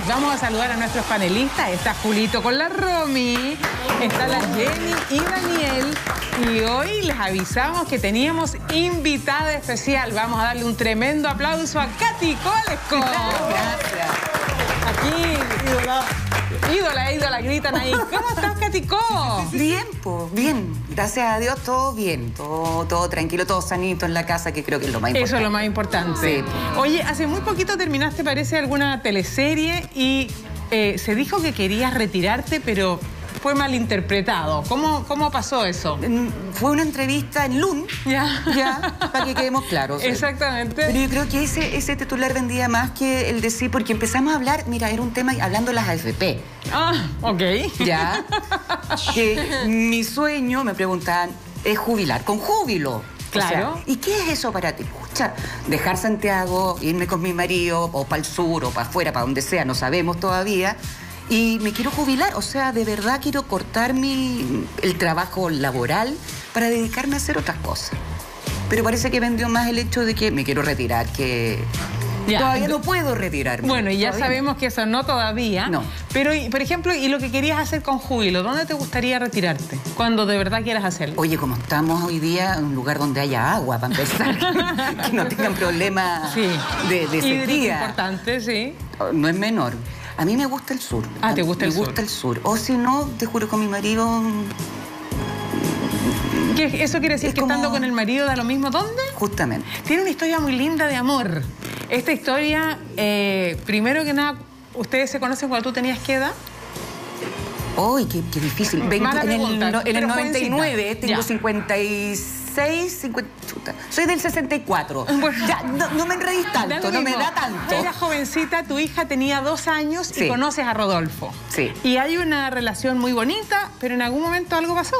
Vamos a saludar a nuestros panelistas. Está Julito con la Romy, está la Jenny y Daniel. Y hoy les avisamos que teníamos invitada especial. Vamos a darle un tremendo aplauso a Katy Coalesco. Gracias. Aquí, ídola, gritan ahí. ¿Cómo estás, Katy Co? Bien, pues, bien. Gracias a Dios, todo bien. Todo tranquilo, todo sanito en la casa, que creo que es lo más importante. Eso es lo más importante. Sí. Oye, hace muy poquito terminaste, parece, alguna teleserie y se dijo que querías retirarte, pero fue malinterpretado. ¿Cómo pasó eso? Fue una entrevista en LUN, ya, para que quedemos claros. Exactamente. Pero yo creo que ese titular vendía más que el de sí, porque empezamos a hablar, mira, era un tema hablando de las AFP. Ah, ok. Ya. Que mi sueño, me preguntaban, es jubilar, con júbilo. Claro. O sea, ¿y qué es eso para ti? Escucha, dejar Santiago, irme con mi marido, o para el sur, o para afuera, para donde sea, no sabemos todavía. Y me quiero jubilar, o sea, de verdad quiero cortar el trabajo laboral para dedicarme a hacer otras cosas. Pero parece que vendió más el hecho de que me quiero retirar, que ya, todavía no puedo retirarme. Bueno, y ya todavía sabemos que eso no todavía. No. Pero, por ejemplo, y lo que querías hacer con júbilo, ¿dónde te gustaría retirarte? Cuando de verdad quieras hacerlo. Oye, como estamos hoy día en un lugar donde haya agua, para empezar, que no tengan problemas de sequía. Hídrico importante, sí. No es menor. A mí me gusta el sur. Ah, ¿te gusta el sur? Me gusta el sur. O si no, te juro, con mi marido... ¿Eso quiere decir que estando con el marido da lo mismo? ¿Dónde? Justamente. Tiene una historia muy linda de amor. Esta historia, primero que nada, ¿ustedes se conocen cuando tú tenías qué edad? ¡Uy, qué difícil! En el 99 jovencita. tengo Ya. 56, 50... Chuta. Soy del 64. Bueno. Ya, no me enredís tanto, no me da tanto. Era jovencita, tu hija tenía 2 años y Sí. conoces a Rodolfo. Sí. Y hay una relación muy bonita, pero en algún momento algo pasó.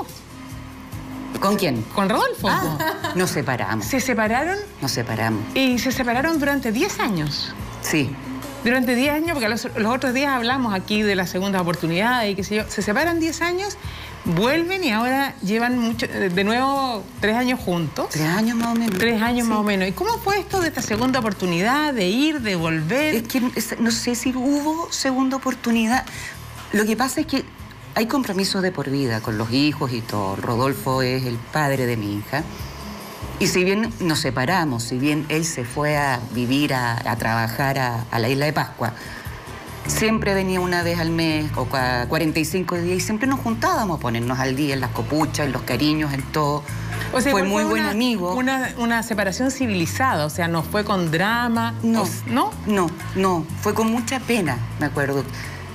¿Con quién? Con Rodolfo. Nos separamos. Se separaron Nos separamos. y se separaron durante 10 años. Sí. Durante 10 años, porque los otros días hablamos aquí de la segunda oportunidad y qué sé yo. Se separan 10 años, vuelven y ahora llevan de nuevo 3 años juntos. 3 años más o menos. 3 años Sí. más o menos. ¿Y cómo fue esto de esta segunda oportunidad, de ir, de volver? Es que no sé si hubo segunda oportunidad. Lo que pasa es que hay compromisos de por vida con los hijos y todo. Rodolfo es el padre de mi hija. Y si bien nos separamos, si bien él se fue a vivir, a trabajar a la isla de Pascua, siempre venía una vez al mes o cada 45 días y siempre nos juntábamos a ponernos al día en las copuchas, en los cariños, en todo. O sea, fue muy buen amigo. Una separación civilizada, o sea, no fue con drama. No, ¿no? no, fue con mucha pena, me acuerdo.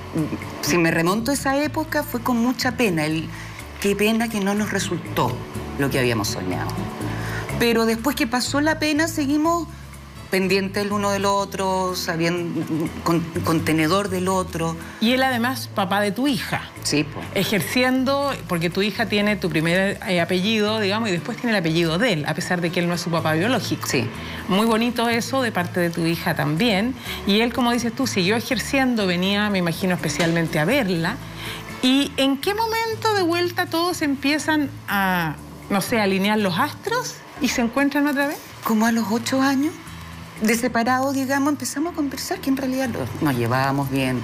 Si me remonto a esa época, fue con mucha pena. Qué pena que no nos resultó lo que habíamos soñado. Pero después que pasó la pena, seguimos pendientes el uno del otro, sabiendo, contenedor del otro. Y él además, papá de tu hija. Sí, pues. Ejerciendo, porque tu hija tiene tu primer apellido, digamos, y después tiene el apellido de él, a pesar de que él no es su papá biológico. Sí. Muy bonito eso de parte de tu hija también. Y él, como dices tú, siguió ejerciendo, venía, me imagino, especialmente a verla. ¿Y en qué momento de vuelta todos empiezan a, no sé, alinear los astros y se encuentran otra vez? Como a los 8 años, de separados, digamos, empezamos a conversar que en realidad nos llevábamos bien,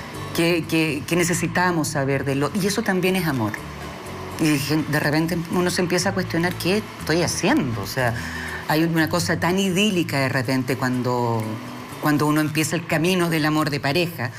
que necesitábamos saber de lo... Y eso también es amor. Y de repente uno se empieza a cuestionar qué estoy haciendo. O sea, hay una cosa tan idílica de repente cuando uno empieza el camino del amor de pareja.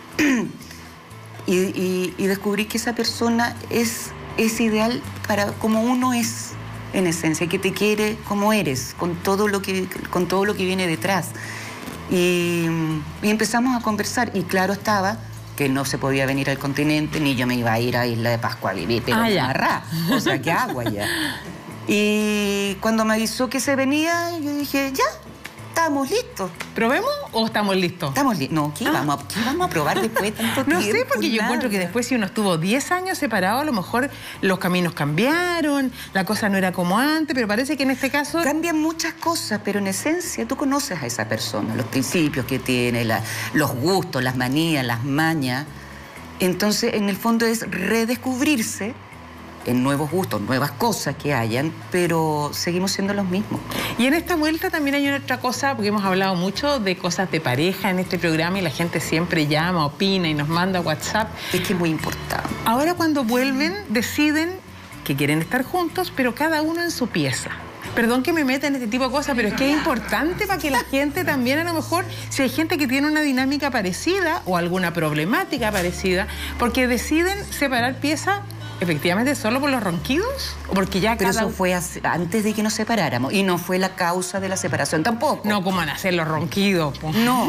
Y descubrí que esa persona es ideal para como uno es en esencia, que te quiere como eres, con todo lo que viene detrás. Y empezamos a conversar y claro estaba que no se podía venir al continente, ni yo me iba a ir a Isla de Pascua a vivir, pero amarrá, o sea, ¿qué hago allá? Y cuando me avisó que se venía, yo dije, ya, estamos listos. ¿Probemos o estamos listos? Estamos listos. No, ¿qué vamos a probar después de tanto tiempo? No sé, porque yo encuentro que después si uno estuvo 10 años separado, a lo mejor los caminos cambiaron, la cosa no era como antes, pero parece que en este caso... Cambian muchas cosas, pero en esencia tú conoces a esa persona, los principios que tiene, los gustos, las manías, las mañas. Entonces, en el fondo es redescubrirse en nuevos gustos, nuevas cosas que hayan, pero seguimos siendo los mismos. Y en esta vuelta también hay otra cosa, porque hemos hablado mucho de cosas de pareja en este programa y la gente siempre llama, opina y nos manda WhatsApp. Es que es muy importante. Ahora cuando vuelven, deciden que quieren estar juntos, pero cada uno en su pieza. Perdón que me meta en este tipo de cosas, pero es que es importante para que la gente también, a lo mejor, si hay gente que tiene una dinámica parecida o alguna problemática parecida, porque deciden separar piezas efectivamente solo por los ronquidos, o porque ya pero cada... eso fue antes de que nos separáramos y no fue la causa de la separación tampoco. No, ¿cómo van a hacer los ronquidos? Po. No.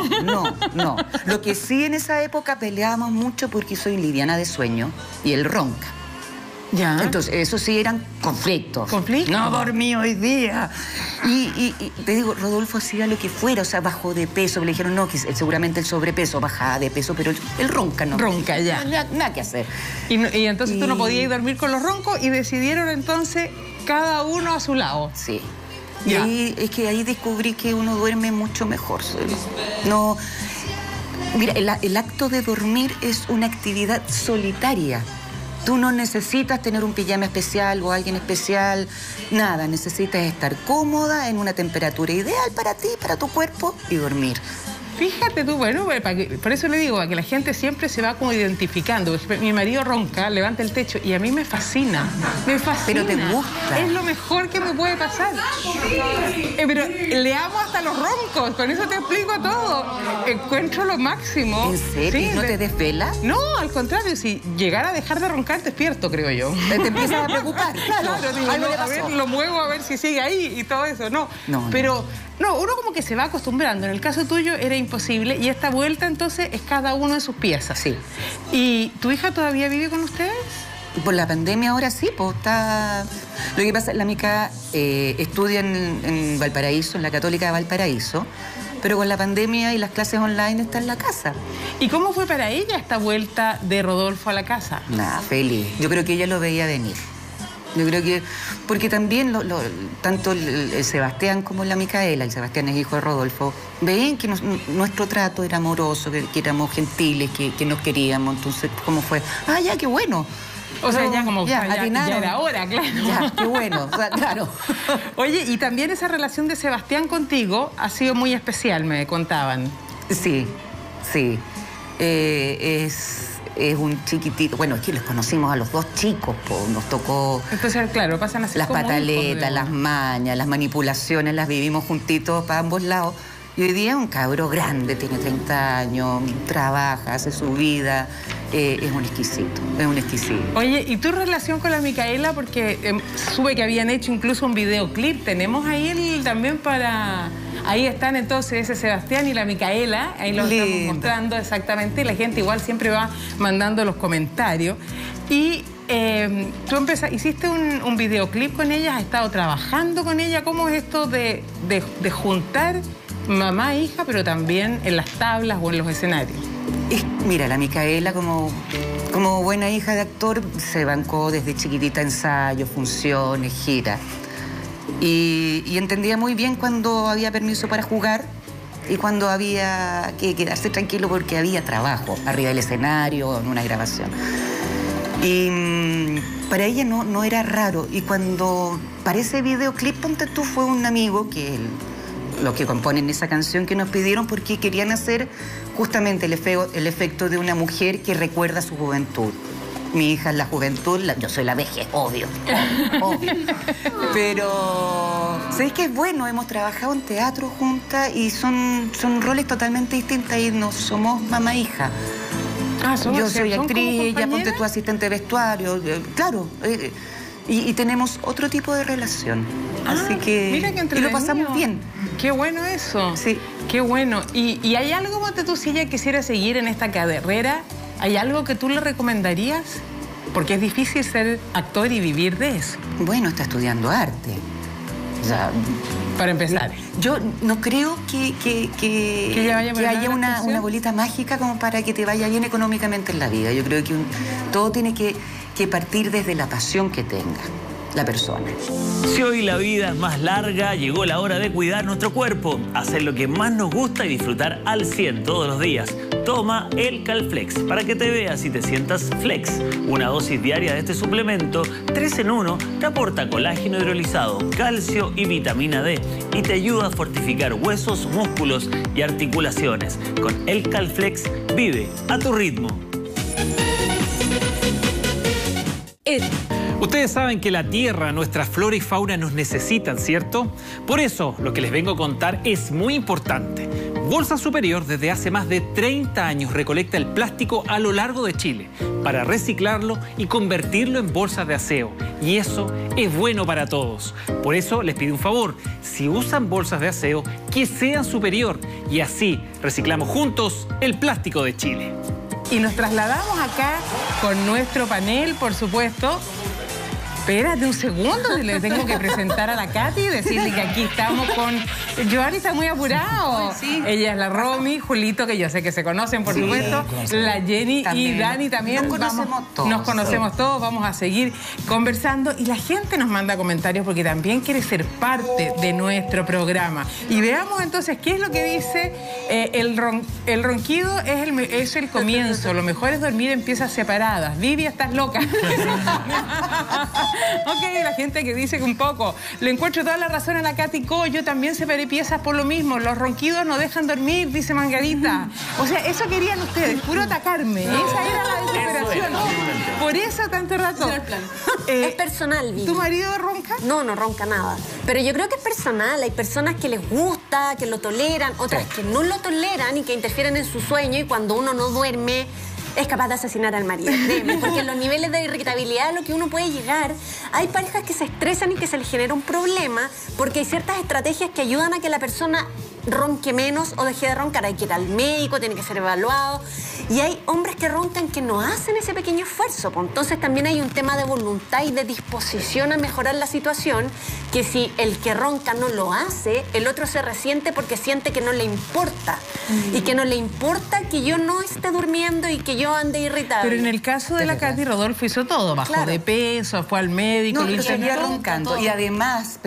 Lo que sí en esa época peleábamos mucho porque soy liviana de sueño y él ronca. Ya. Entonces, eso sí eran conflictos. ¿Conflictos? No dormí hoy día. Y te digo, Rodolfo hacía lo que fuera, o sea, bajó de peso. Le dijeron, no, que seguramente el sobrepeso bajaba de peso, pero él ronca, ¿no? Ronca, ya. Nada que hacer. Y entonces tú no podías dormir con los roncos y decidieron entonces cada uno a su lado. Sí. Y ahí, es que ahí descubrí que uno duerme mucho mejor. No... Mira, el acto de dormir es una actividad solitaria. Tú no necesitas tener un pijama especial o alguien especial, nada. Necesitas estar cómoda en una temperatura ideal para ti, para tu cuerpo y dormir. Fíjate tú, bueno, por eso le digo, a que la gente siempre se va como identificando. Mi marido ronca, levanta el techo y a mí me fascina. Me fascina. Pero te gusta. Es lo mejor que me puede pasar. Pero le amo hasta los roncos, con eso te explico todo. Encuentro lo máximo. ¿En serio? Sí, ¿No te desvela? No, al contrario, si llegara a dejar de roncar, despierto, creo yo. Te empiezas a preocupar. Claro, digo, a ver, lo muevo a ver si sigue ahí y todo eso. No, pero... No, uno como que se va acostumbrando. En el caso tuyo era imposible y esta vuelta entonces es cada uno en sus piezas. Sí. ¿Y tu hija todavía vive con ustedes? Por la pandemia ahora sí, pues está... Lo que pasa es que la Mica estudia en Valparaíso, en la Católica de Valparaíso, pero con la pandemia y las clases online está en la casa. ¿Y cómo fue para ella esta vuelta de Rodolfo a la casa? Nada, feliz. Yo creo que ella lo veía venir. Yo creo que, porque también tanto el Sebastián como la Micaela, el Sebastián es hijo de Rodolfo, veían que nuestro trato era amoroso, que éramos gentiles, que nos queríamos. Entonces, ¿cómo fue? Ah, ya, qué bueno. O sea, ya como ya era hora, claro. Ya, qué bueno, o sea, claro. Oye, y también esa relación de Sebastián contigo ha sido muy especial, me contaban. Sí. Es un chiquitito. Bueno, es que los conocimos a los dos chicos, nos tocó... Entonces, claro, pasan a ser las pataletas, las mañas, las manipulaciones, las vivimos juntitos para ambos lados. Y hoy día es un cabro grande, tiene 30 años, trabaja, hace su vida. Es un exquisito, es un exquisito. Oye, ¿y tu relación con la Micaela? Porque supe que habían hecho incluso un videoclip. Tenemos ahí también para... Ahí están entonces ese Sebastián y la Micaela, ahí lo estamos mostrando exactamente, y la gente igual siempre va mandando los comentarios. Y tú hiciste un videoclip con ella, has estado trabajando con ella. ¿Cómo es esto de juntar mamá e hija, pero también en las tablas o en los escenarios? Mira, la Micaela como buena hija de actor se bancó desde chiquitita ensayos, funciones, giras. Y entendía muy bien cuando había permiso para jugar y cuando había que quedarse tranquilo porque había trabajo arriba del escenario, en una grabación. Y para ella no era raro. Y cuando para ese videoclip, ponte tú, fue un amigo los que componen esa canción que nos pidieron porque querían hacer justamente el efecto de una mujer que recuerda su juventud. Mi hija es la juventud, yo soy la vejez, obvio. Pero, ¿sabes qué es bueno? Hemos trabajado en teatro juntas y son roles totalmente distintos y no somos mamá e hija. Yo soy actriz, ella ponte tu asistente de vestuario, claro. Y tenemos otro tipo de relación. Así que, mira que y lo pasamos bien. Qué bueno eso. Sí. Qué bueno. ¿Y hay algo, ponte tú, si ella quisiera seguir en esta carrera? ¿Hay algo que tú le recomendarías? Porque es difícil ser actor y vivir de eso. Bueno, está estudiando arte. O sea, para empezar. Yo no creo que haya una bolita mágica como para que te vaya bien económicamente en la vida. Yo creo que todo tiene que partir desde la pasión que tenga la persona. Si hoy la vida es más larga, llegó la hora de cuidar nuestro cuerpo, hacer lo que más nos gusta y disfrutar al 100 todos los días. Toma el Calflex para que te veas y te sientas flex. Una dosis diaria de este suplemento, 3 en 1, te aporta colágeno hidrolizado, calcio y vitamina D y te ayuda a fortificar huesos, músculos y articulaciones. Con el Calflex, vive a tu ritmo. Ustedes saben que la tierra, nuestra flora y fauna nos necesitan, ¿cierto? Por eso, lo que les vengo a contar es muy importante. Bolsa Superior desde hace más de 30 años recolecta el plástico a lo largo de Chile para reciclarlo y convertirlo en bolsas de aseo. Y eso es bueno para todos. Por eso les pido un favor, si usan bolsas de aseo, que sean Superior. Y así reciclamos juntos el plástico de Chile. Y nos trasladamos acá con nuestro panel, por supuesto. Espérate un segundo, le tengo que presentar a la Katy y decirle que aquí estamos con... Giovanni está muy apurado. Sí. Ella es la Romy, Julito, que yo sé que se conocen, por supuesto. La Jenny también. Y Dani también. Nos conocemos todos, vamos a seguir conversando. Y la gente nos manda comentarios porque también quiere ser parte de nuestro programa. Y veamos entonces qué es lo que dice. El ronquido es el comienzo. Lo mejor es dormir en piezas separadas. Vivi, estás loca. Ok, la gente que dice que un poco. Le encuentro toda la razón a la Katy Co. Yo también separé piezas por lo mismo. Los ronquidos no dejan dormir, dice Margarita. O sea, eso querían ustedes, puro atacarme. Esa era la desesperación. Por eso tanto rato. Es personal, Vivi. ¿Tu marido ronca? No, no ronca nada. Pero yo creo que es personal. Hay personas que les gusta, que lo toleran, otras que no lo toleran y que interfieren en su sueño, y cuando uno no duerme es capaz de asesinar al marido, créeme, porque en los niveles de irritabilidad a lo que uno puede llegar, hay parejas que se estresan y que se les genera un problema porque hay ciertas estrategias que ayudan a que la persona ronque menos o deje de roncar. Hay que ir al médico, tiene que ser evaluado. Y hay hombres que roncan que no hacen ese pequeño esfuerzo. Pues entonces también hay un tema de voluntad y de disposición a mejorar la situación, que si el que ronca no lo hace, el otro se resiente porque siente que no le importa. Y que no le importa que yo no esté durmiendo y que yo ande irritable. Pero en el caso de la Katy, Rodolfo hizo todo. Bajó de peso, fue al médico, lo seguía roncando. Todo. Y además,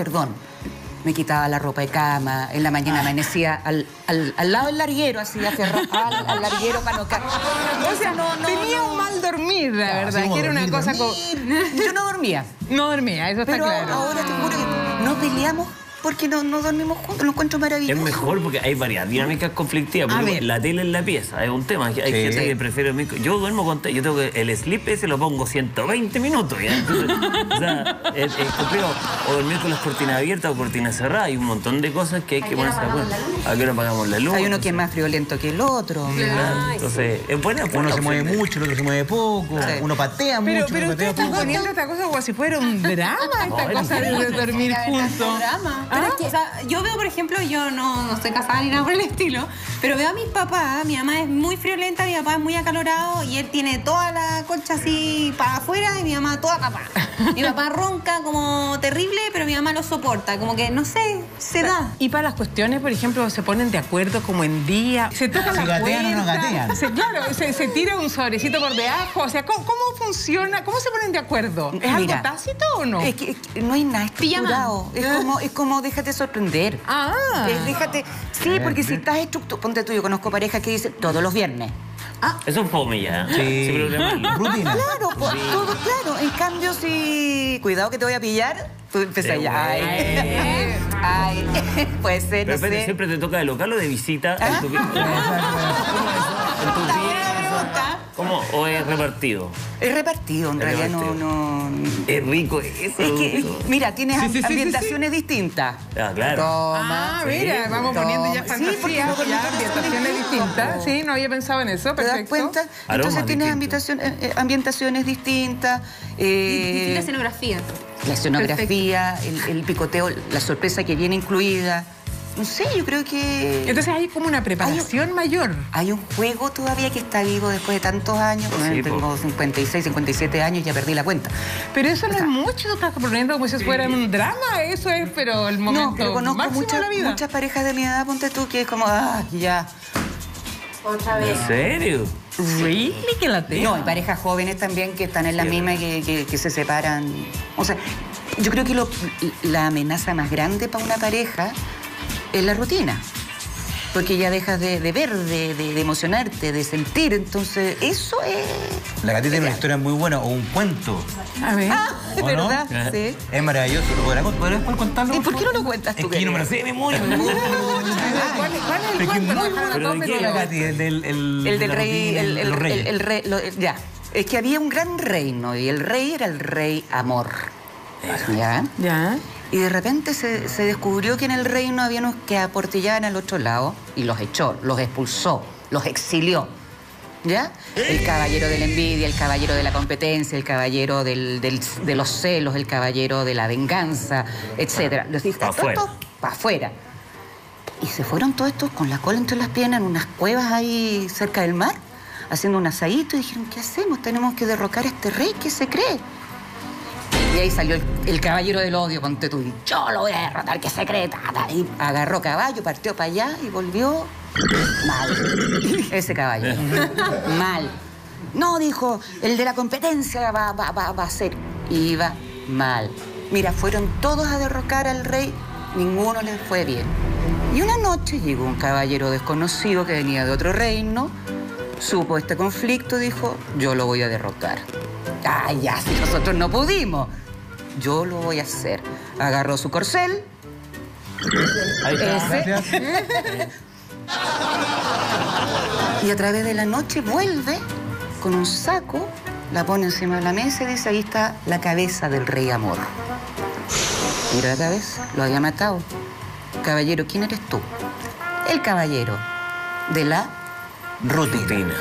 me quitaba la ropa de cama, en la mañana amanecía al lado del larguero, así aferrado al larguero para no caer. O sea, tenía un mal dormir, la verdad, que era una cosa como... Yo no dormía. No dormía, eso está claro. Pero ahora te juro que no peleamos porque no dormimos juntos, lo encuentro maravilloso. Es mejor porque hay varias dinámicas conflictivas. Porque la tele en la pieza es un tema. Hay gente que prefiere... Yo duermo con tele. Yo tengo que el sleep ese lo pongo 120 minutos. ¿Ya? Entonces, o sea, es complejo. O dormir con las cortinas abiertas o cortinas cerradas. Hay un montón de cosas que hay que ponerse de acuerdo. ¿A qué hora apagamos la luz? Hay uno que es más friolento que el otro. Claro. Entonces, es buena. Uno se mueve mucho, el otro se mueve poco. Uno patea mucho. Pero usted está poniendo esta cosa como si fuera un drama, esta cosa de dormir juntos. Pero es que, o sea, yo veo, por ejemplo, yo no estoy casada ni nada por el estilo, pero veo a mis papás, mi mamá es muy friolenta, mi papá es muy acalorado y él tiene toda la colcha así para afuera y mi mamá toda tapada. Mi papá ronca como terrible, pero mi mamá lo soporta, como que, no sé, se da. Y para las cuestiones, por ejemplo, se ponen de acuerdo como en día, se toca la gatean o no gatean. Claro, se tira un sobrecito por debajo, o sea, ¿cómo funciona? ¿Cómo se ponen de acuerdo? ¿Es algo tácito o no? Es que no hay nada estructurado. Es como déjate sorprender. Déjate... Sí, porque si estás estructurado... Ponte tú, yo conozco parejas que dicen todos los viernes. Eso es fome ya. Sí. Rutina. Claro, todo claro. En cambio, si... Cuidado que te voy a pillar, tú empiezas ya. Ay, puede ser, no sé. ¿Siempre te toca de local o de visita? ¿En tu vida? ¿Cómo? ¿O es repartido? Es repartido, en realidad no... Es rico eso. Es que, mira, tienes ambientaciones distintas. Claro. Mira, vamos poniendo ya fantasía, ya ambientaciones distintas. Sí, no había pensado en eso, perfecto. ¿Te das cuenta? Entonces tienes ambientaciones distintas. Distinta escenografía. La escenografía, el picoteo, la sorpresa que viene incluida. No sé, yo creo que... Entonces hay como una preparación mayor. Hay un juego todavía que está vivo después de tantos años. Sí, tengo 56, 57 años y ya perdí la cuenta. Pero eso no es mucho, tú estás poniendo como si fuera un drama, eso es, pero el momento pero conozco máximo de la vida. Muchas parejas de mi edad, ponte tú, que es como, ya... Otra vez. ¿En serio? ¿Really? ¿Que la tengo? No, hay parejas jóvenes también que están en la misma y que se separan. O sea, yo creo que la amenaza más grande para una pareja es la rutina. porque ya dejas de ver, de emocionarte, de sentir. Entonces, eso es... La gatita tiene una historia muy buena, o un cuento. A ver. ¿De verdad? ¿No? Sí. Es maravilloso. ¿Podrás contarlo? ¿Y por qué no lo cuentas tú? Es que yo no me lo sé de memoria. ¿Cuál es el cuento? No dejaron a todos metidos. La Gati, el del rey, el rey, ya. Es que había un gran reino y el rey era el rey Amor. ¿Ya? Ya. Y de repente se descubrió que en el reino había unos que aportillaban al otro lado y los echó, los expulsó, los exilió. ¿Ya? El caballero de la envidia, el caballero de la competencia, el caballero de los celos, el caballero de la venganza, etc. Los dijo, para afuera. Y se fueron todos estos con la cola entre las piernas en unas cuevas ahí cerca del mar, haciendo un asadito, y dijeron, ¿qué hacemos? Tenemos que derrocar a este rey, ¿qué se cree? Y ahí salió el caballero del odio, ponte tú, y yo lo voy a derrotar, ¿qué se cree? Y agarró caballo, partió para allá y volvió mal. Ese caballero. Mal. No, dijo, el de la competencia va a ser. Y iba mal. Mira, fueron todos a derrocar al rey, ninguno les fue bien. Y una noche llegó un caballero desconocido que venía de otro reino, supo este conflicto, dijo, yo lo voy a derrotar. Ah, ya, si nosotros no pudimos, yo lo voy a hacer. Agarró su corcel. Ahí está, gracias. Y a través de la noche vuelve con un saco, la pone encima de la mesa y dice, ahí está la cabeza del rey Amor. Mira la cabeza, lo había matado. Caballero, ¿quién eres tú? El caballero de la rutina.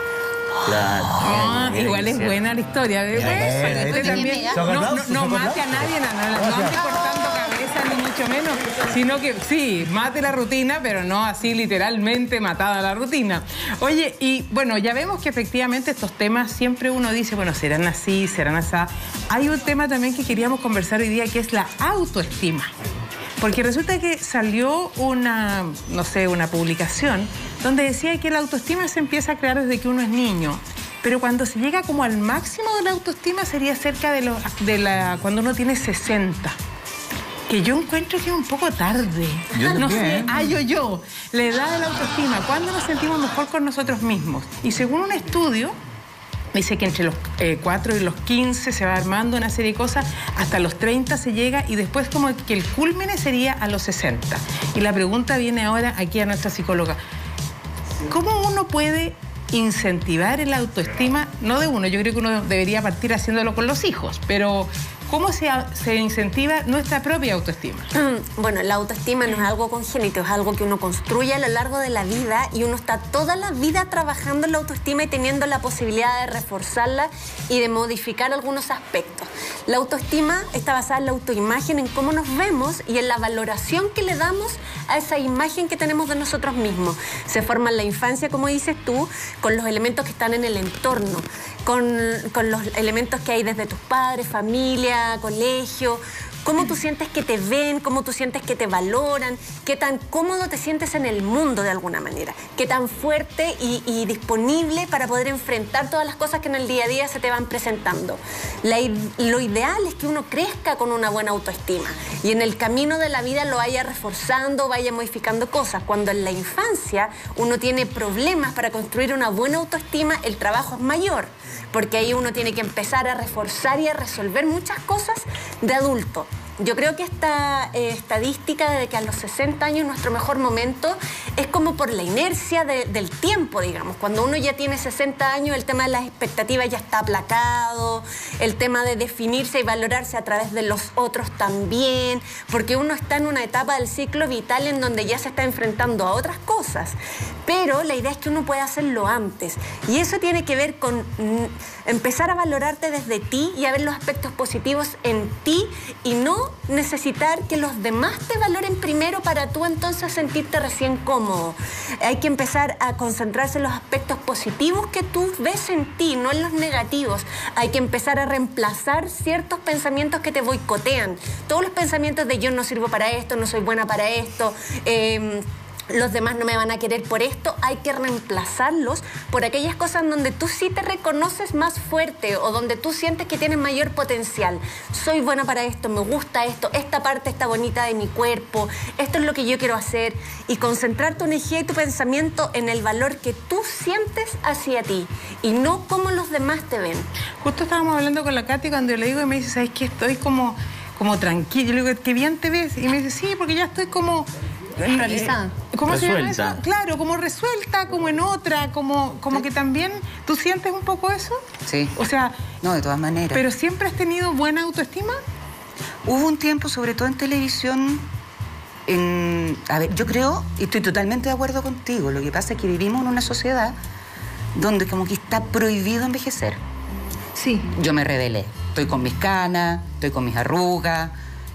Igual es buena la historia. Usted también no mate a nadie, no ande cortando cabeza, ni mucho menos, sino que sí, mate la rutina, pero no así literalmente matada la rutina. Oye, y bueno, ya vemos que efectivamente estos temas siempre uno dice, bueno, serán así, serán así. Hay un tema también que queríamos conversar hoy día, que es la autoestima. Porque resulta que salió una publicación donde decía que la autoestima se empieza a crear desde que uno es niño, pero cuando se llega como al máximo de la autoestima sería cerca de cuando uno tiene 60. Que yo encuentro que es un poco tarde. No sé, la edad de la autoestima, ¿cuándo nos sentimos mejor con nosotros mismos? Y según un estudio, dice que entre los 4 y los 15 se va armando una serie de cosas, hasta los 30 se llega y después como que el cúlmine sería a los 60. Y la pregunta viene ahora aquí a nuestra psicóloga. ¿Cómo uno puede incentivar el autoestima? No de uno, yo creo que uno debería partir haciéndolo con los hijos, pero ¿cómo se incentiva nuestra propia autoestima? Bueno, la autoestima no es algo congénito, es algo que uno construye a lo largo de la vida y uno está toda la vida trabajando en la autoestima y teniendo la posibilidad de reforzarla y de modificar algunos aspectos. La autoestima está basada en la autoimagen, en cómo nos vemos y en la valoración que le damos a esa imagen que tenemos de nosotros mismos. Se forma en la infancia, como dices tú, con los elementos que están en el entorno, con los elementos que hay desde tus padres, familia, colegio, cómo tú sientes que te ven, cómo tú sientes que te valoran, qué tan cómodo te sientes en el mundo de alguna manera, qué tan fuerte y disponible para poder enfrentar todas las cosas que en el día a día se te van presentando. Lo ideal es que uno crezca con una buena autoestima y en el camino de la vida lo vaya reforzando, vaya modificando cosas. Cuando en la infancia uno tiene problemas para construir una buena autoestima, el trabajo es mayor, porque ahí uno tiene que empezar a reforzar y a resolver muchas cosas de adulto. Yo creo que esta estadística de que a los 60 años nuestro mejor momento es como por la inercia del tiempo, digamos. Cuando uno ya tiene 60 años, el tema de las expectativas ya está aplacado, el tema de definirse y valorarse a través de los otros también, porque uno está en una etapa del ciclo vital en donde ya se está enfrentando a otras cosas. Pero la idea es que uno pueda hacerlo antes. Y eso tiene que ver con empezar a valorarte desde ti y a ver los aspectos positivos en ti y no necesitar que los demás te valoren primero para tú entonces sentirte recién cómodo. Hay que empezar a concentrarse en los aspectos positivos que tú ves en ti, no en los negativos. Hay que empezar a reemplazar ciertos pensamientos que te boicotean. Todos los pensamientos de yo no sirvo para esto, no soy buena para esto, los demás no me van a querer por esto, hay que reemplazarlos por aquellas cosas donde tú sí te reconoces más fuerte o donde tú sientes que tienes mayor potencial. Soy buena para esto, me gusta esto, esta parte está bonita de mi cuerpo, esto es lo que yo quiero hacer, y concentrar tu energía y tu pensamiento en el valor que tú sientes hacia ti y no cómo los demás te ven. Justo estábamos hablando con la Katy cuando yo le digo y me dice, ¿sabes qué? Estoy como tranquila. Yo le digo, ¿qué bien te ves? Y me dice, sí, porque ya estoy como... realizada. ¿Cómo se llama Resuelta. eso? Claro, como resuelta, como en otra, como que también... ¿Tú sientes un poco eso? Sí. O sea... No, de todas maneras. ¿Pero siempre has tenido buena autoestima? Hubo un tiempo, sobre todo en televisión, a ver, yo creo, y estoy totalmente de acuerdo contigo, lo que pasa es que vivimos en una sociedad donde como que está prohibido envejecer. Sí. Yo me rebelé. Estoy con mis canas, estoy con mis arrugas,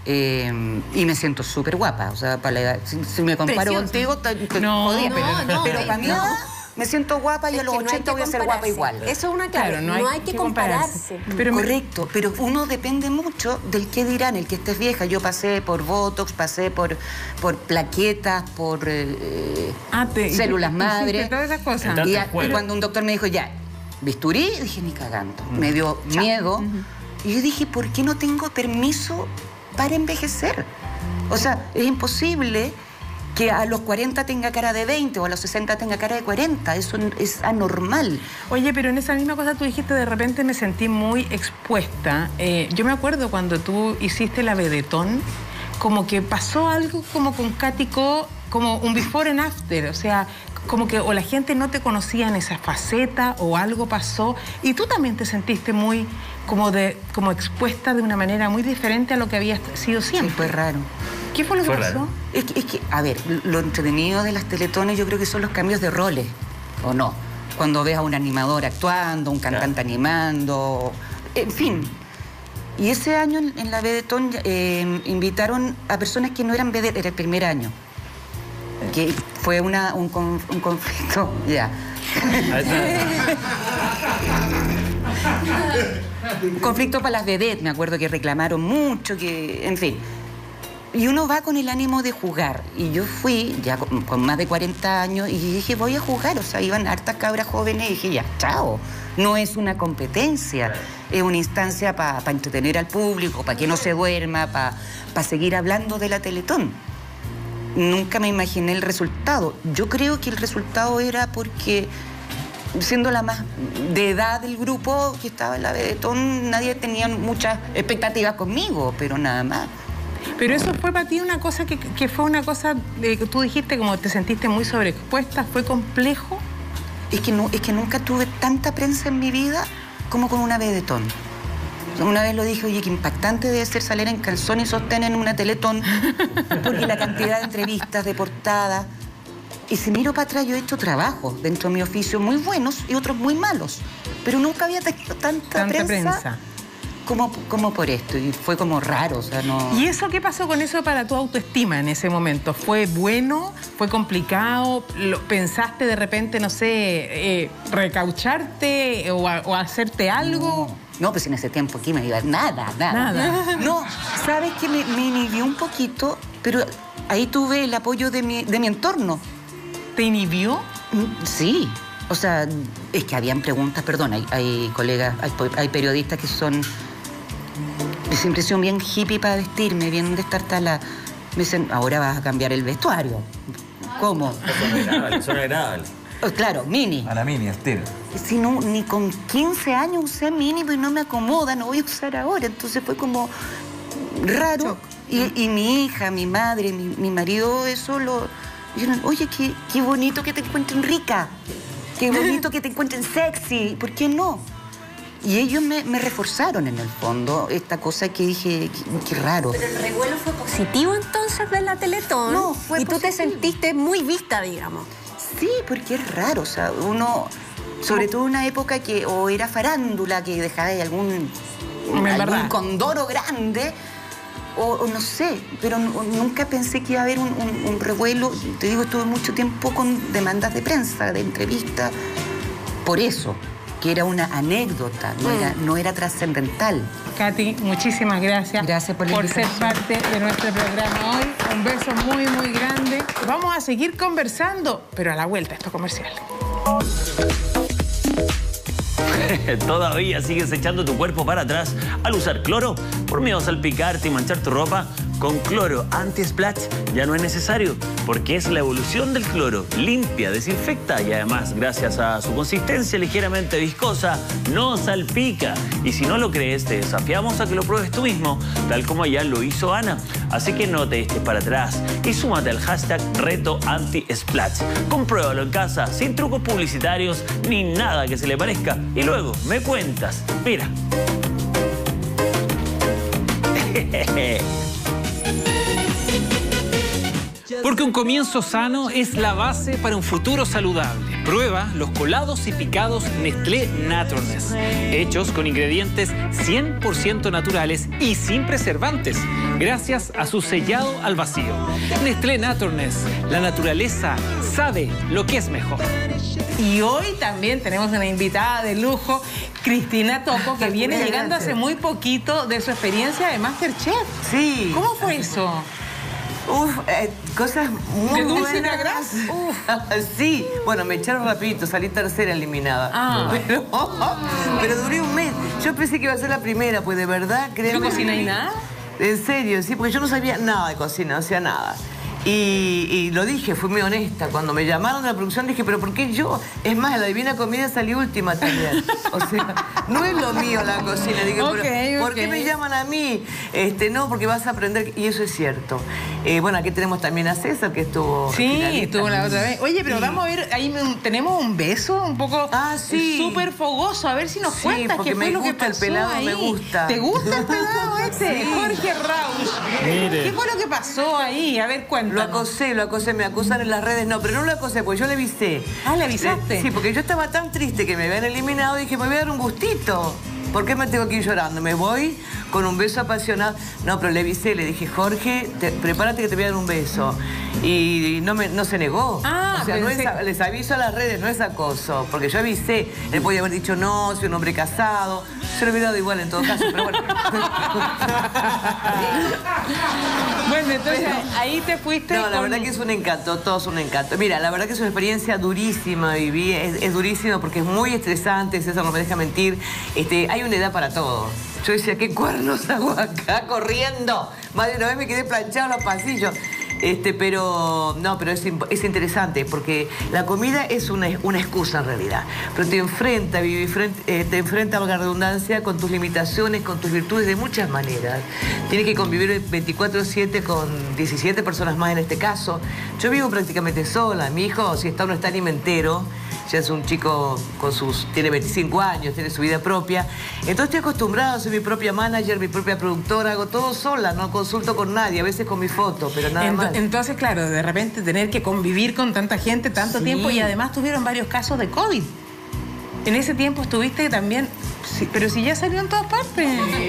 y me siento súper guapa. O sea, para la edad, si me comparo Preciosa. contigo, estoy No, jodida. no, pero para mí me siento guapa y a Es los que no hay 80 que voy a ser guapa compararse. igual. Eso es una clave, no hay que compararse. Pero Correcto, pero uno depende mucho del qué dirán, el que estés vieja. Yo pasé por Botox, pasé por plaquetas, por células madre. Todas esas cosas. Entonces, Y cuando un doctor me dijo, ya, bisturí, dije, ni cagando. Me dio miedo. Y yo dije, ¿por qué no tengo permiso para envejecer? O sea, es imposible que a los 40 tenga cara de 20 o a los 60 tenga cara de 40. Eso es anormal. Oye, pero en esa misma cosa tú dijiste, de repente me sentí muy expuesta. Yo me acuerdo cuando tú hiciste la vedetón, como que pasó algo como con Katy Co, como un before and after, o sea, como que o la gente no te conocía en esa faceta o algo pasó y tú también te sentiste muy como expuesta de una manera muy diferente a lo que habías sido siempre. Sí, fue raro. ¿Qué fue lo que Fue pasó? raro. Es que, a ver, lo entretenido de las teletones yo creo que son los cambios de roles, ¿o no? Cuando ves a un animador actuando, un cantante animando, en fin. Y ese año en la vedetón invitaron a personas que no eran vedettes, era el primer año. Que fue un conflicto, ya. Un conflicto para las vedettes, me acuerdo que reclamaron mucho, que, en fin. Y uno va con el ánimo de jugar. Y yo fui ya con más de 40 años y dije, voy a jugar. O sea, iban hartas cabras jóvenes y dije, ya, chao. No es una competencia, es una instancia para entretener al público, para que no se duerma, para seguir hablando de la Teletón. Nunca me imaginé el resultado. Yo creo que el resultado era porque, siendo la más de edad del grupo que estaba en la vedetón, nadie tenía muchas expectativas conmigo, pero nada más. Pero eso fue para ti una cosa que fue una cosa que tú dijiste, como te sentiste muy sobreexpuesta, ¿fue complejo? Es que nunca tuve tanta prensa en mi vida como con una vedetón. Una vez lo dije, oye, qué impactante debe ser salir en calzón y sostén en una Teletón, porque la cantidad de entrevistas, de portadas. Y si miro para atrás, yo he hecho trabajos dentro de mi oficio muy buenos y otros muy malos, pero nunca había tenido tanta prensa. Como por esto, y fue como raro, o sea, no... ¿Y eso qué pasó con eso para tu autoestima en ese momento? ¿Fue bueno? ¿Fue complicado? ¿Pensaste de repente, no sé, recaucharte o hacerte algo? No, pues en ese tiempo aquí me iba nada. No, sabes que me inhibió un poquito, pero ahí tuve el apoyo de mi entorno. ¿Te inhibió? Sí. O sea, es que habían preguntas, perdón, hay colegas, hay periodistas que son... Siempre son bien hippie para vestirme, bien destartalada. Me dicen, ahora vas a cambiar el vestuario. ¿Cómo? Son agradables. Claro, mini. A la mini, estilo. Si no, ni con 15 años usé mini, pues no me acomoda, no voy a usar ahora. Entonces fue como raro. Y mi hija, mi madre, mi marido, eso lo... Dijeron, oye, qué bonito que te encuentren rica. Qué bonito que te encuentren sexy. ¿Por qué no? Y ellos me reforzaron en el fondo esta cosa que dije, qué raro. Pero el revuelo fue positivo entonces de la Teletón. No, fue y tú te positivo. sentiste muy vista, digamos. Sí, porque es raro, o sea, uno, sobre todo en una época que o era farándula, que dejaba ahí algún condoro grande, o no sé, pero nunca pensé que iba a haber un revuelo. Te digo, estuve mucho tiempo con demandas de prensa, de entrevistas, por eso, que era una anécdota, no era trascendental. Katy, muchísimas gracias, Gracias por la ser invitación. parte de nuestro programa hoy. Un beso muy, muy grande. Vamos a seguir conversando, pero a la vuelta, esto comercial. ¿Todavía sigues echando tu cuerpo para atrás al usar cloro? Por miedo a salpicarte y manchar tu ropa, con cloro anti-splash ya no es necesario, porque es la evolución del cloro. Limpia, desinfecta y además, gracias a su consistencia ligeramente viscosa, no salpica. Y si no lo crees, te desafiamos a que lo pruebes tú mismo, tal como ya lo hizo Ana. Así que no te eches para atrás y súmate al hashtag Reto Anti-Splash. Compruébalo en casa, sin trucos publicitarios ni nada que se le parezca. Y luego me cuentas. Mira. Porque un comienzo sano es la base para un futuro saludable. Prueba los colados y picados Nestlé Naturalness, hechos con ingredientes 100% naturales y sin preservantes, gracias a su sellado al vacío. Nestlé Naturalness, la naturaleza sabe lo que es mejor. Y hoy también tenemos una invitada de lujo, Cristina Toco, que viene llegando hace muy poquito de su experiencia de MasterChef. Sí. ¿Cómo fue eso? Cosas muy ¿De dulce buenas. a gras? Sí, bueno, me echaron rapidito, salí tercera eliminada. Pero duré un mes. Yo pensé que iba a ser la primera, pues de verdad, créeme. ¿No cocináis nada? En serio, sí, porque yo no sabía nada de cocina, o sea, nada. Y lo dije, fui muy honesta. Cuando me llamaron a la producción dije, ¿pero por qué yo? Es más, la Divina Comida salí última también. O sea, no es lo mío la cocina. Dije, pero ¿por qué me llaman a mí? No, porque vas a aprender, y eso es cierto. Bueno, aquí tenemos también a César, que estuvo... Sí, estuvo la otra vez. Oye, pero vamos a ver, ahí tenemos un beso un poco súper fogoso. A ver si nos cuentas qué fue lo que pasó. El pelado ahí. me gusta. ¿Te gusta el pelado este? Sí. Jorge Rauch. Mire. ¿Qué fue lo que pasó ahí? A ver, cuéntanos. Lo acosé, me acusan en las redes. No, pero no lo acosé, porque yo le avisé. Ah, ¿le avisaste? Sí, porque yo estaba tan triste que me habían eliminado y dije, me voy a dar un gustito. ¿Por qué me tengo que ir llorando? Me voy con un beso apasionado. No, pero le avisé, le dije, Jorge, prepárate que te voy a dar un beso. Y no se negó. O sea, no es, les aviso a las redes, no es acoso. Porque yo avisé, él podía haber dicho, no, soy un hombre casado. Se lo hubiera dado igual en todo caso, pero bueno. Bueno, entonces ahí te fuiste. No, la verdad que es un encanto, todo es un encanto. Mira, la verdad que es una experiencia durísima, viví, es durísimo porque es muy estresante, César no me deja mentir. Hay una edad para todo. Yo decía, ¿qué cuernos hago acá corriendo? Más de una vez me quedé planchado en los pasillos. Pero es interesante porque la comida es una excusa en realidad. Pero te enfrenta, valga la redundancia, con tus limitaciones, con tus virtudes de muchas maneras. Tienes que convivir 24/7 con 17 personas más en este caso. Yo vivo prácticamente sola. Mi hijo, si está o no está, ni me entero. Ya es un chico tiene 25 años, tiene su vida propia. Entonces estoy acostumbrada, soy mi propia manager, mi propia productora, hago todo sola, no consulto con nadie, a veces con mi foto, pero nada más. Entonces, claro, de repente tener que convivir con tanta gente tanto tiempo y además tuvieron varios casos de COVID. En ese tiempo estuviste también... Sí, pero si ya salió en todas partes.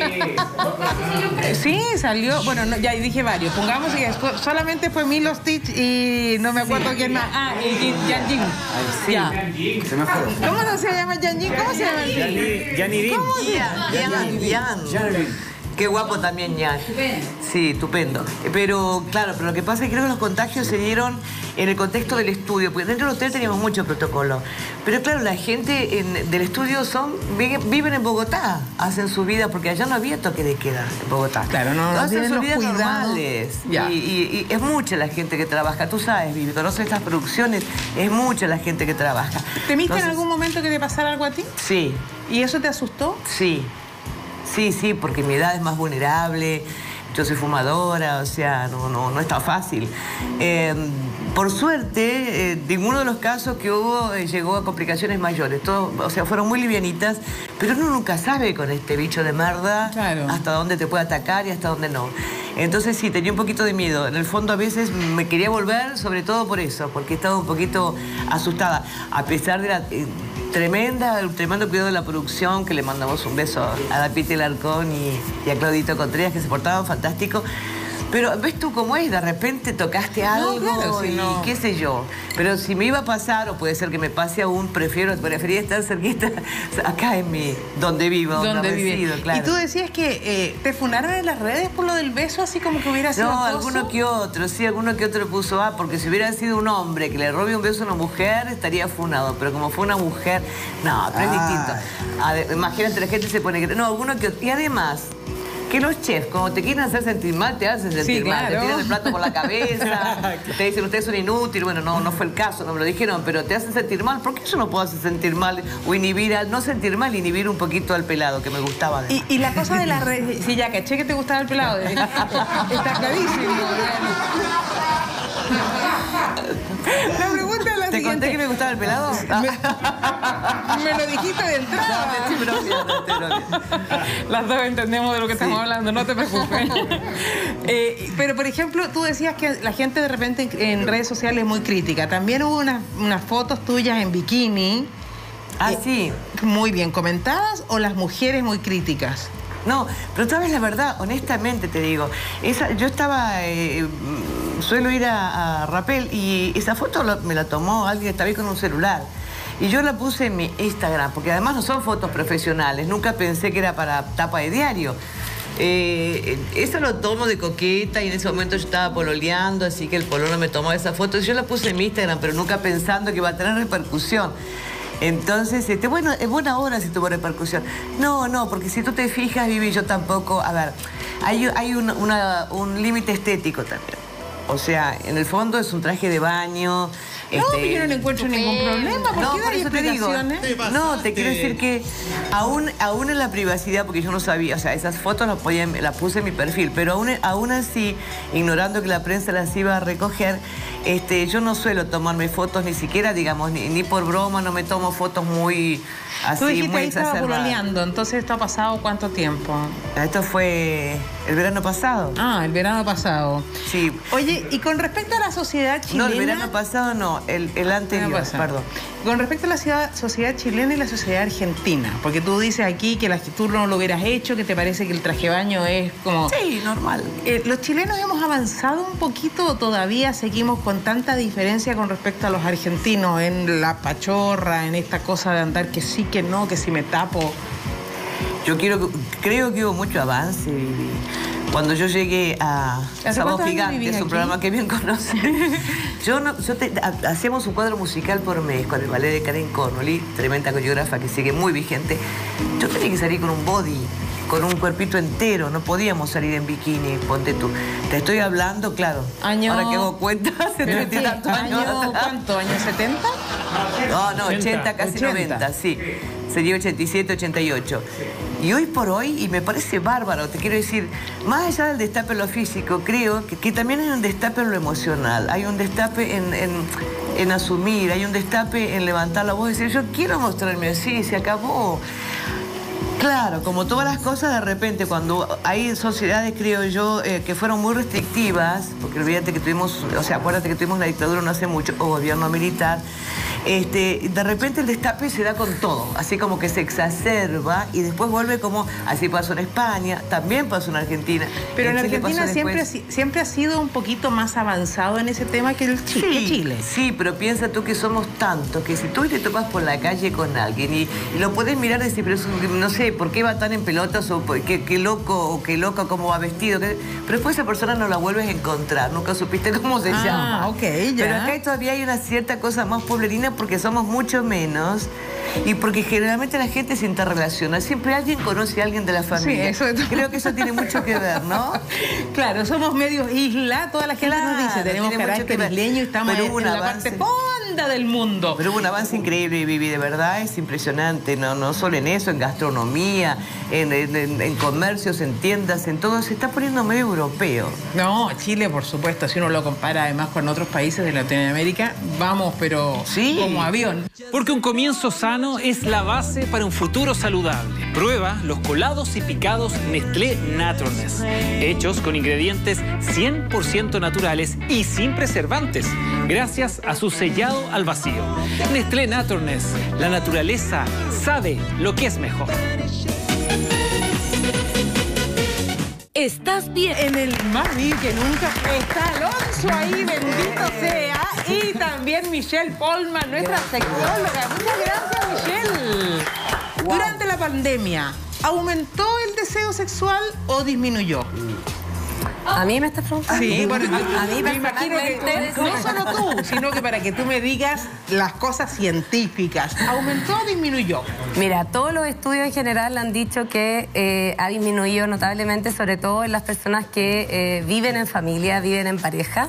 Sí, salió. Bueno, no, ya dije varios. Pongamos que solamente fue Milo Stitch y no me acuerdo quién más. Y Yan Jin. Ya. ¿Cómo no se llama Yan Jin? ¿Cómo se llama el Yanidin. ¿Cómo se llama? Qué guapo también, Yan. Sí, estupendo. Pero, claro, lo que pasa es que creo que los contagios se dieron en el contexto del estudio, porque dentro del hotel teníamos mucho protocolo. Pero, claro, la gente del estudio viven en Bogotá, hacen su vida, porque allá no había toque de queda en Bogotá. Claro, no hacen sus vidas normales. Y es mucha la gente que trabaja. Tú sabes, Vivi, conoces estas producciones, es mucha la gente que trabaja. ¿Temiste en algún momento que te pasara algo a ti? Sí. ¿Y eso te asustó? Sí. Sí, porque mi edad es más vulnerable, yo soy fumadora, o sea, no es tan fácil. Por suerte, ninguno de los casos que hubo llegó a complicaciones mayores. O sea, fueron muy livianitas, pero uno nunca sabe con este bicho de merda hasta dónde te puede atacar y hasta dónde no. Entonces sí, tenía un poquito de miedo. En el fondo a veces me quería volver, sobre todo por eso, porque estaba un poquito asustada, a pesar de el tremendo cuidado de la producción, que le mandamos un beso a David Larcón y a Claudito Contreras, que se portaban fantástico. Pero ves tú cómo es, de repente tocaste algo claro, y no. qué sé yo. Pero si me iba a pasar, o puede ser que me pase aún, preferiría estar cerquita, acá en mi, donde vivo, donde resido, claro. Y tú decías que te funaron en las redes por lo del beso, así como que hubiera sido No, acoso. alguno que otro puso, porque si hubiera sido un hombre que le robe un beso a una mujer, estaría funado. Pero como fue una mujer, no, pero es distinto. Imagínate, la gente se pone... No, alguno que otro. Y además... que los chefs, cuando te quieren hacer sentir mal, te hacen sentir mal. Te tiran el plato por la cabeza, te dicen, ustedes son inútiles. Bueno, no fue el caso, no me lo dijeron, pero te hacen sentir mal. ¿Por qué yo no puedo hacer sentir mal o inhibir, no sentir mal, inhibir un poquito al pelado, que me gustaba? Y la cosa de las redes, sí, ya caché que te gustaba el pelado. Está clarísimo. La pregunta es la ¿Te siguiente. conté que me gustaba el pelado? Me lo dijiste de entrada. No, te estoy bromeando. Las dos entendemos de lo que estamos hablando, no te preocupes. Pero, por ejemplo, tú decías que la gente de repente en redes sociales es muy crítica. También hubo unas fotos tuyas en bikini. Sí. Muy bien comentadas, o las mujeres muy críticas. No, pero sabes la verdad, honestamente te digo, yo estaba, suelo ir a Rappel y esa foto me la tomó alguien que estaba ahí con un celular. Y yo la puse en mi Instagram, porque además no son fotos profesionales, nunca pensé que era para tapa de diario. Eso lo tomo de coqueta y en ese momento yo estaba pololeando, así que el pololo me tomó esa foto. Yo la puse en mi Instagram, pero nunca pensando que iba a tener repercusión. Entonces, bueno, es buena hora si tuvo repercusión. No, porque si tú te fijas, Vivi, yo tampoco... A ver, hay un límite estético también. O sea, en el fondo es un traje de baño... No, yo no le encuentro ningún problema. ¿Por qué hay explicaciones? No, te quiero decir que aún en la privacidad, porque yo no sabía, o sea, esas fotos las puse en mi perfil, pero aún así, ignorando que la prensa las iba a recoger, yo no suelo tomarme fotos ni siquiera, digamos, ni por broma, no me tomo fotos muy así, tú dijiste muy ahí estaba exacerbadas. pololeando, entonces esto ha pasado ¿cuánto tiempo? Esto fue el verano pasado. El verano pasado. Sí. Oye, y con respecto a la sociedad chilena... No, el verano pasado no, el anterior, perdón. Con respecto a la sociedad chilena y la sociedad argentina, porque tú dices aquí que tú no lo hubieras hecho, que te parece que el traje de baño es como... Sí, normal. ¿Los chilenos hemos avanzado un poquito o todavía seguimos con tanta diferencia con respecto a los argentinos en la pachorra, en esta cosa de andar que sí, que no, que si me tapo? Creo que hubo mucho avance, Vivi. Cuando yo llegué a Sábado Gigante, es un programa que bien conoces, hacíamos un cuadro musical por mes con el ballet de Karen Connolly, tremenda coreógrafa que sigue muy vigente. Yo tenía que salir con un body, con un cuerpito entero, no podíamos salir en bikini, ponte tú. Te estoy hablando, claro, ahora que hago cuenta, hace 30 y tantos años. ¿Cuánto? ¿Años 70? No, 80, casi 90, sí. Sería 87, 88. Y hoy por hoy, y me parece bárbaro, te quiero decir, más allá del destape en lo físico, creo que también hay un destape en lo emocional, hay un destape en asumir, hay un destape en levantar la voz y decir, yo quiero mostrarme así, se acabó. Claro, como todas las cosas, de repente, cuando hay sociedades, creo yo, que fueron muy restrictivas, porque olvídate que acuérdate que tuvimos la dictadura no hace mucho, o gobierno militar, de repente el destape se da con todo, así como que se exacerba y después vuelve como, así pasó en España, también pasó en Argentina. Pero en Argentina siempre ha sido un poquito más avanzado en ese tema que Chile. Sí, pero piensa tú que somos tantos, que si tú te topas por la calle con alguien y lo puedes mirar y decir, pero no sé, ¿por qué va tan en pelotas? O qué loco, o qué loca, cómo va vestido. Pero después esa persona no la vuelves a encontrar, nunca supiste cómo se llama. Ok, ya. Pero acá todavía hay una cierta cosa más pueblerina porque somos mucho menos y porque generalmente la gente se interrelaciona. Siempre alguien conoce a alguien de la familia. Sí, creo que eso tiene mucho que ver, ¿no? Claro, somos medio isla, toda la gente nos dice, tenemos carácter isleño y estamos en la parte fonda del mundo. Pero hubo un avance increíble, Vivi, de verdad es impresionante, no solo en eso, en gastronomía, en comercios, en tiendas, en todo, se está poniendo medio europeo. No, Chile, por supuesto, si uno lo compara además con otros países de Latinoamérica, vamos, pero sí, como avión. Porque un comienzo sano es la base para un futuro saludable. Prueba los colados y picados Nestlé Naturalness, hechos con ingredientes 100% naturales y sin preservantes, gracias a su sellado al vacío. Nestlé Naturalness, la naturaleza sabe lo que es mejor. estás bien. En el más vivo que nunca está Alonso ahí, bendito sea. Y también Michelle Polman, nuestra sexóloga. Muchas gracias, Michelle. Wow. Durante la pandemia, ¿aumentó el deseo sexual o disminuyó? ¿A mí me estás preguntando? Sí, bueno, a mí me imagino que no solo tú, sino que para que tú me digas las cosas científicas. ¿Aumentó o disminuyó? Mira, todos los estudios en general han dicho que ha disminuido notablemente, sobre todo en las personas que viven en familia, viven en pareja,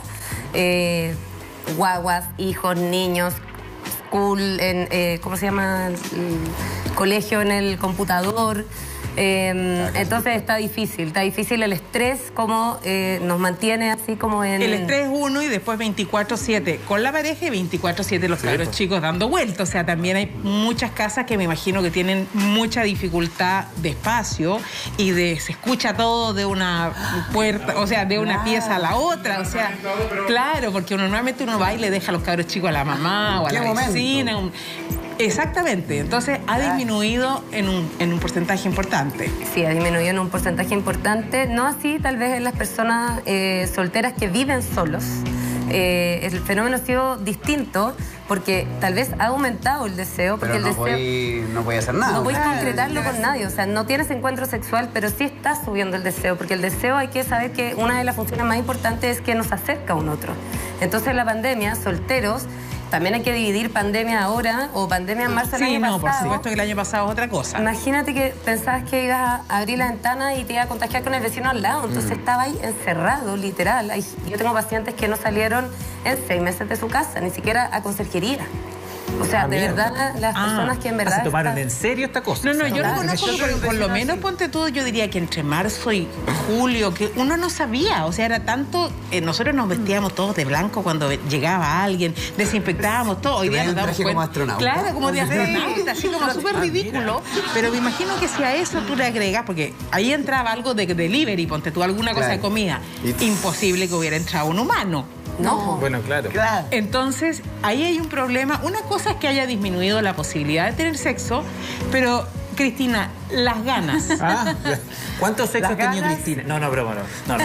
guaguas, hijos, niños, school, ¿cómo se llama? Colegio en el computador. Entonces está difícil el estrés, como nos mantiene así como en... El estrés 1 y después 24/7 con la pareja y 24/7 los cabros chicos dando vueltas. O sea, también hay muchas casas que me imagino que tienen mucha dificultad de espacio y se escucha todo de una puerta, o sea, de una pieza a la otra. O sea, claro, porque normalmente uno va y le deja a los cabros chicos a la mamá o a la vecina. Exactamente, entonces ha disminuido en un porcentaje importante. Sí, ha disminuido en un porcentaje importante, no así tal vez en las personas solteras que viven solos. El fenómeno ha sido distinto porque tal vez ha aumentado el deseo. Porque pero no voy a hacer nada. No voy a concretarlo con nadie, o sea, no tienes encuentro sexual, pero sí está subiendo el deseo, porque el deseo hay que saber que una de las funciones más importantes es que nos acerca a un otro. Entonces la pandemia, solteros, también hay que dividir pandemia ahora o pandemia en marzo del año pasado. Sí, no, por supuesto que el año pasado es otra cosa. Imagínate que pensabas que ibas a abrir la ventana y te ibas a contagiar con el vecino al lado. Entonces estaba ahí encerrado, literal. Yo tengo pacientes que no salieron en 6 meses de su casa, ni siquiera a conserjería. O sea, de verdad, las personas que en verdad... ¿Se tomaron en serio esta cosa? No, yo no conozco, pero por lo menos, ponte tú, yo diría que entre marzo y julio, que uno no sabía, o sea, era tanto... nosotros nos vestíamos todos de blanco cuando llegaba alguien, desinfectábamos todo. Hoy día nos damos cuenta. Como astronauta. Claro, como de astronauta, así como súper ridículo. Pero me imagino que si a eso tú le agregas, porque ahí entraba algo de delivery, ponte tú alguna cosa de comida, imposible que hubiera entrado un humano. No. Bueno, claro. Entonces, ahí hay un problema. Una cosa es que haya disminuido la posibilidad de tener sexo, pero, Cristina, las ganas. ¿Cuántos sexos ha tenido Cristina? No, broma, no.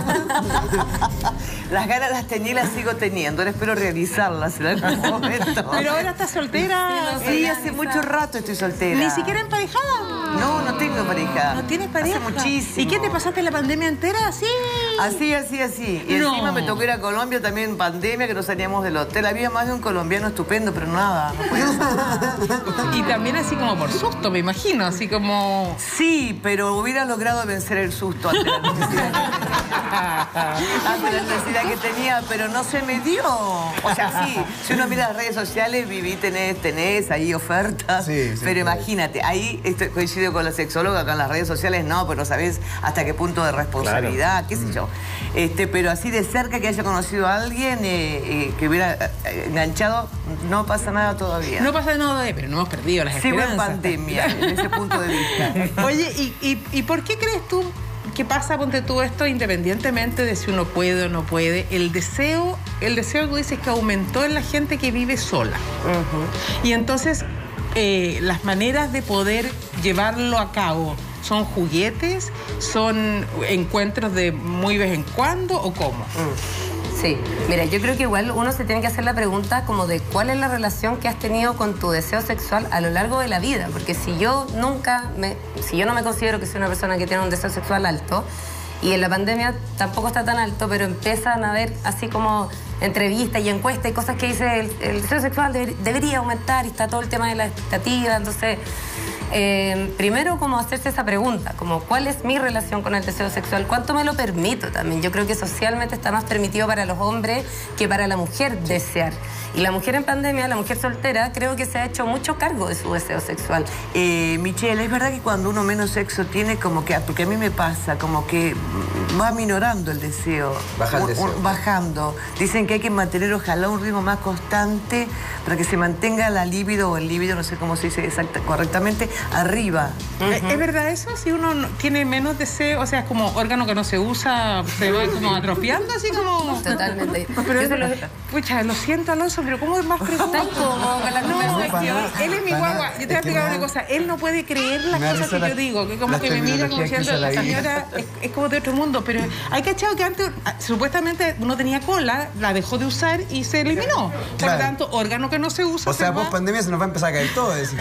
Las ganas las tenía y las sigo teniendo. Ahora espero realizarlas en algún momento. Pero ahora estás soltera. Sí, hace mucho rato estoy soltera. ¿Ni siquiera emparejada? No tengo pareja. ¿No tienes pareja? Hace muchísimo. ¿Y qué te pasaste la pandemia entera así? Así. Y encima me tocó ir a Colombia también en pandemia, que no salíamos del hotel. Había más de un colombiano estupendo, pero nada. No podía Y también así como por susto, me imagino, así como... Sí, pero hubiera logrado vencer el susto ante la necesidad que tenía, pero no se me dio. O sea, sí, si uno mira las redes sociales, tenés ahí ofertas, pero imagínate, ahí coincido con la sexóloga, con las redes sociales no, pero no sabés hasta qué punto de responsabilidad, qué sé yo. Pero así de cerca que haya conocido a alguien que hubiera enganchado, no pasa nada todavía. No pasa nada todavía, pero no hemos perdido las esperanzas. Sigo en pandemia, en ese punto de vista. Oye, ¿y por qué crees tú que pasa, ponte tú esto, independientemente de si uno puede o no puede? El deseo tú dices que aumentó en la gente que vive sola. Y entonces, las maneras de poder llevarlo a cabo, ¿son juguetes? ¿Son encuentros de muy vez en cuando o cómo? Sí, mira, yo creo que igual uno se tiene que hacer la pregunta como de cuál es la relación que has tenido con tu deseo sexual a lo largo de la vida, porque si yo no me considero que soy una persona que tiene un deseo sexual alto, y en la pandemia tampoco está tan alto, pero empiezan a haber así como entrevistas y encuestas y cosas que dice el deseo sexual debería aumentar, y está todo el tema de la expectativa. Entonces, primero como hacerse esa pregunta, como ¿cuál es mi relación con el deseo sexual? ¿Cuánto me lo permito también? Yo creo que socialmente está más permitido para los hombres que para la mujer desear. Y la mujer en pandemia, la mujer soltera, creo que se ha hecho mucho cargo de su deseo sexual. Michelle, es verdad que cuando uno menos sexo tiene, como que, porque a mí me pasa, como que va minorando el deseo. Baja el deseo. Bajando. Dicen que hay que mantener, ojalá, un ritmo más constante para que se mantenga la libido o el líbido, no sé cómo se dice correctamente, arriba. ¿Es verdad eso? Si uno tiene menos deseo, o sea, es como órgano que no se usa, se va como atrofiando, así como... Totalmente. Pero, pucha, lo siento, Alonso, pero ¿cómo es más preguntas? No, es que él es mi guagua. Yo te voy a explicar una cosa. Él no puede creer las cosas que yo digo, que como que me mira como diciendo, la señora es como de otro mundo. Pero hay cachado que antes, supuestamente, uno tenía cola, la dejó de usar y se eliminó. Por lo tanto, órgano que no se usa. O sea, post pandemia se nos va a empezar a caer todo. Entonces,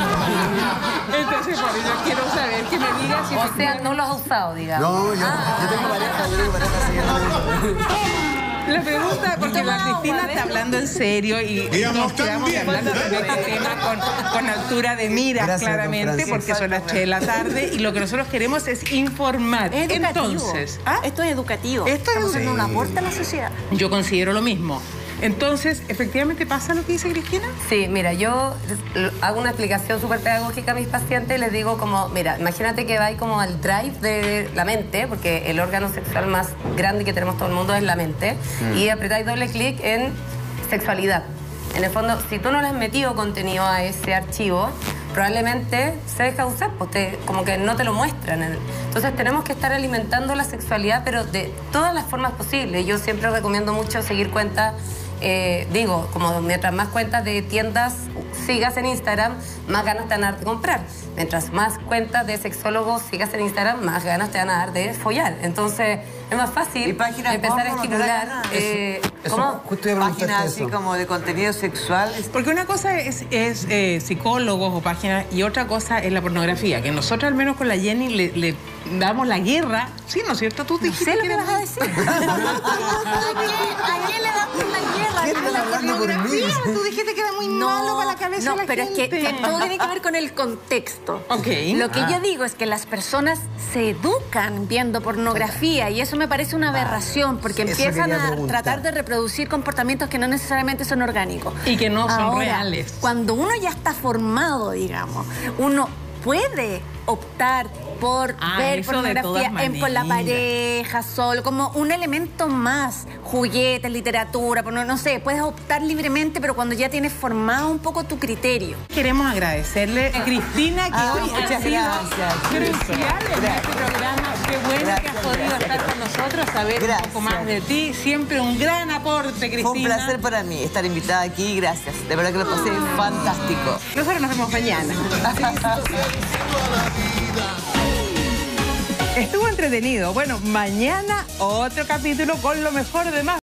por yo quiero saber que me digas si... O sea, no lo has usado, digamos. No, yo tengo pareja siguiendo. La pregunta, porque la Cristina está hablando en serio y nos quedamos hablando de este tema con altura de miras, gracias, claramente, porque son las 3 de la tarde y lo que nosotros queremos es informar. Es educativo. Entonces, esto es educativo. Estamos haciendo un aporte a la sociedad. Yo considero lo mismo. Entonces, ¿efectivamente pasa lo que dice Cristina? Sí, mira, yo hago una explicación súper pedagógica a mis pacientes y les digo como, mira, imagínate que vais como al drive de la mente, porque el órgano sexual más grande que tenemos todo el mundo es la mente, y apretáis doble clic en sexualidad. En el fondo, si tú no le has metido contenido a ese archivo, probablemente se deja usar, pues como que no te lo muestran. Entonces tenemos que estar alimentando la sexualidad, pero de todas las formas posibles. Yo siempre recomiendo mucho seguir cuentas, como mientras más cuentas de tiendas sigas en Instagram, más ganas te van a dar de comprar. Mientras más cuentas de sexólogos sigas en Instagram, más ganas te van a dar de follar. Entonces es más fácil empezar a estimular. ¿Cómo? Páginas así como de contenido sexual. Porque una cosa es psicólogos o páginas y otra cosa es la pornografía, que nosotros al menos con la Jenny le damos la guerra. Sí, ¿no es cierto? Tú dijiste lo que vas a decir. ¿A quién le damos la guerra? ¿Quién está hablando por mí? Tú dijiste que era muy malo para la cabeza de la pero gente. es que todo tiene que ver con el contexto. Okay. Lo que yo digo es que las personas se educan viendo pornografía y eso me parece una aberración porque empiezan a tratar de reproducir comportamientos que no necesariamente son orgánicos. Y que no son Ahora, reales. Cuando uno ya está formado, digamos, uno puede optar por ver pornografía con la pareja, solo, como un elemento más, juguetes, literatura, no sé, puedes optar libremente, pero cuando ya tienes formado un poco tu criterio. Queremos agradecerle a Cristina, que hoy ha sido crucial en este programa. Qué bueno que has podido estar con nosotros, saber un poco más de ti. Siempre un gran aporte, Cristina. Fue un placer para mí estar invitada aquí, gracias. De verdad que lo pasé fantástico. Nosotros nos vemos mañana. Estuvo entretenido. Bueno, mañana otro capítulo con lo mejor de más.